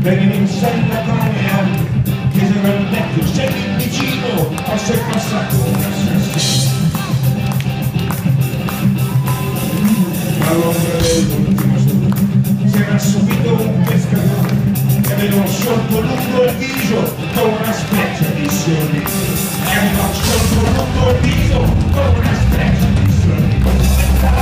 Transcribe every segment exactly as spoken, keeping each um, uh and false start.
Veniva in Santa Conia, chiesero al letto, sei vicino, o sei passato un assassino. Ma l'ombra dell'ultima sera si era subito un pescatore che aveva un sorbo lungo il viso con una specie di sorriso. E aveva un sorbo lungo il viso con una specie di sorriso.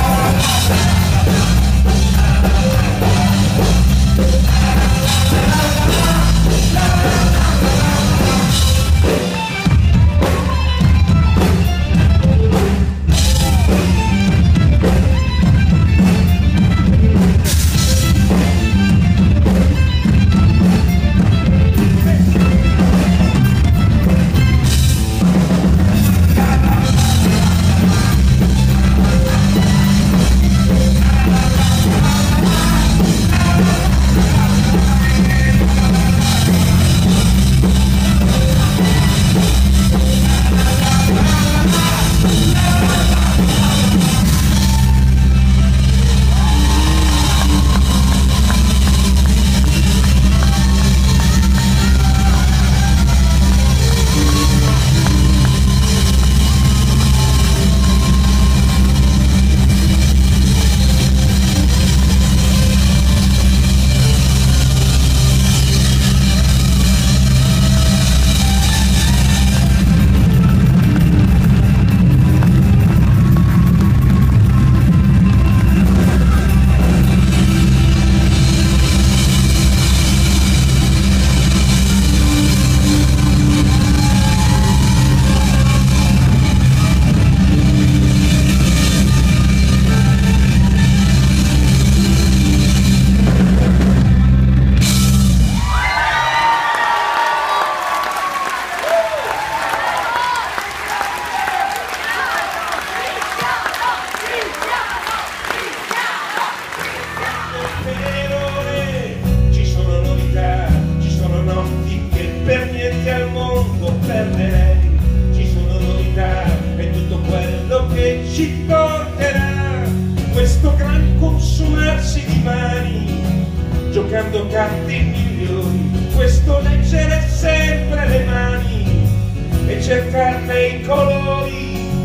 Ci porterà questo gran consumarsi di mani, giocando carte migliori, questo leggere sempre le mani e cercarne i colori.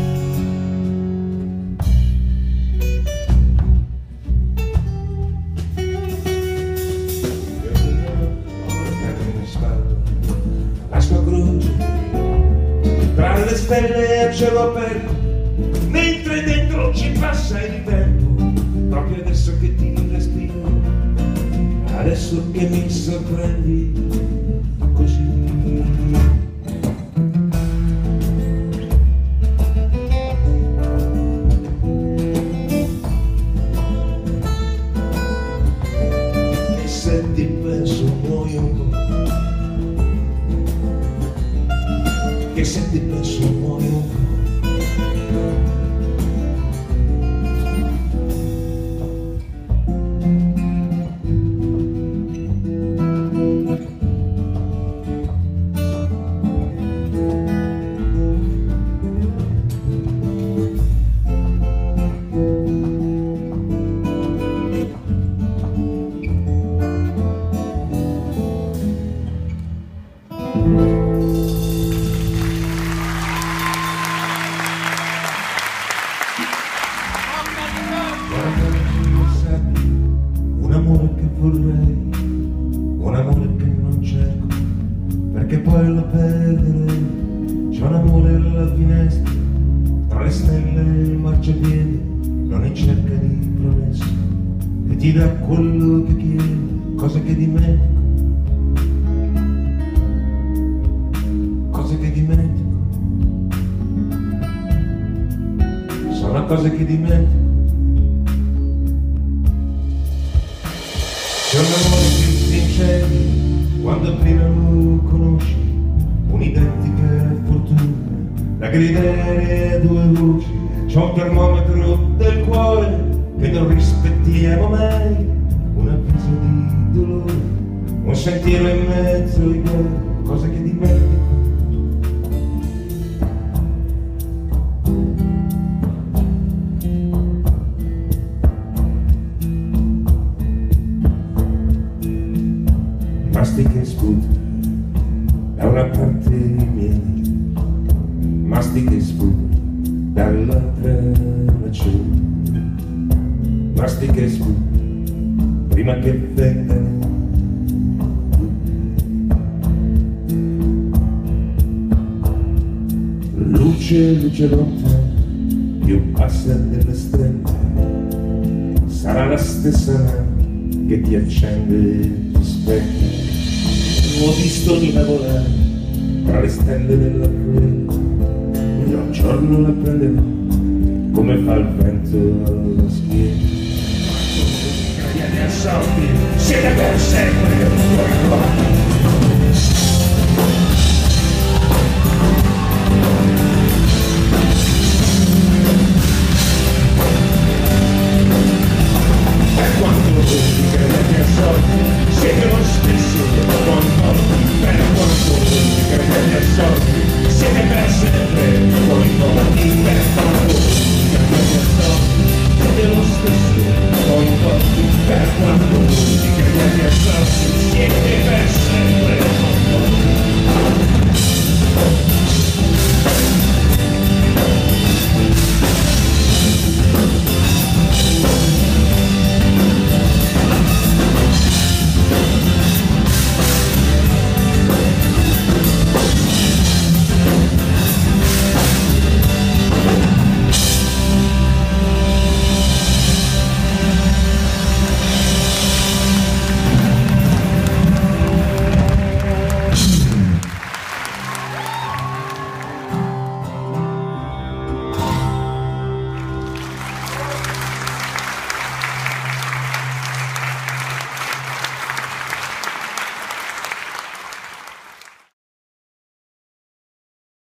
La sua croce tra le stelle a cielo aperto, mentre dentro ci passa il tempo, proprio adesso che ti respiro, adesso che mi sorprendi così. E se ti penso muoio un po', che se ti penso muoio un po'. Un amore che vorrei, un amore che non cerco, perché poi lo perderei. C'è un amore alla finestra, tra le stelle e il marciapiede, non in cerca di promesse, e ti dà quello che chiede, cose che dimentico, cose che dimentico, sono cose che dimentico. C'è un amore che si incendi quando prima lo conosci, un'identica fortuna, la grideria a due voci. C'è un termometro del cuore che non rispettiamo mai, un avviso di dolore, un sentiero in mezzo ai guai, cose che dimentico. mastica e sputa da una parte mia, mastica e sputa dall'altra la cena, mastica e sputa prima che venga luce, luce lontana, più bassa delle stelle, sarà la stessa mano che ti accende gli specchi. Ho visto Nina volare tra le stelle della crudeltà, e un giorno la prenderò come fa il vento alla schiena. Italiani assalti, siete per sempre fuori qua. Siete lo stesso con morti, per quanto voi credete assorti, siete per sempre con morti, per quanto voi credete assorti, siete lo stesso con morti, per quanto voi credete assorti, siete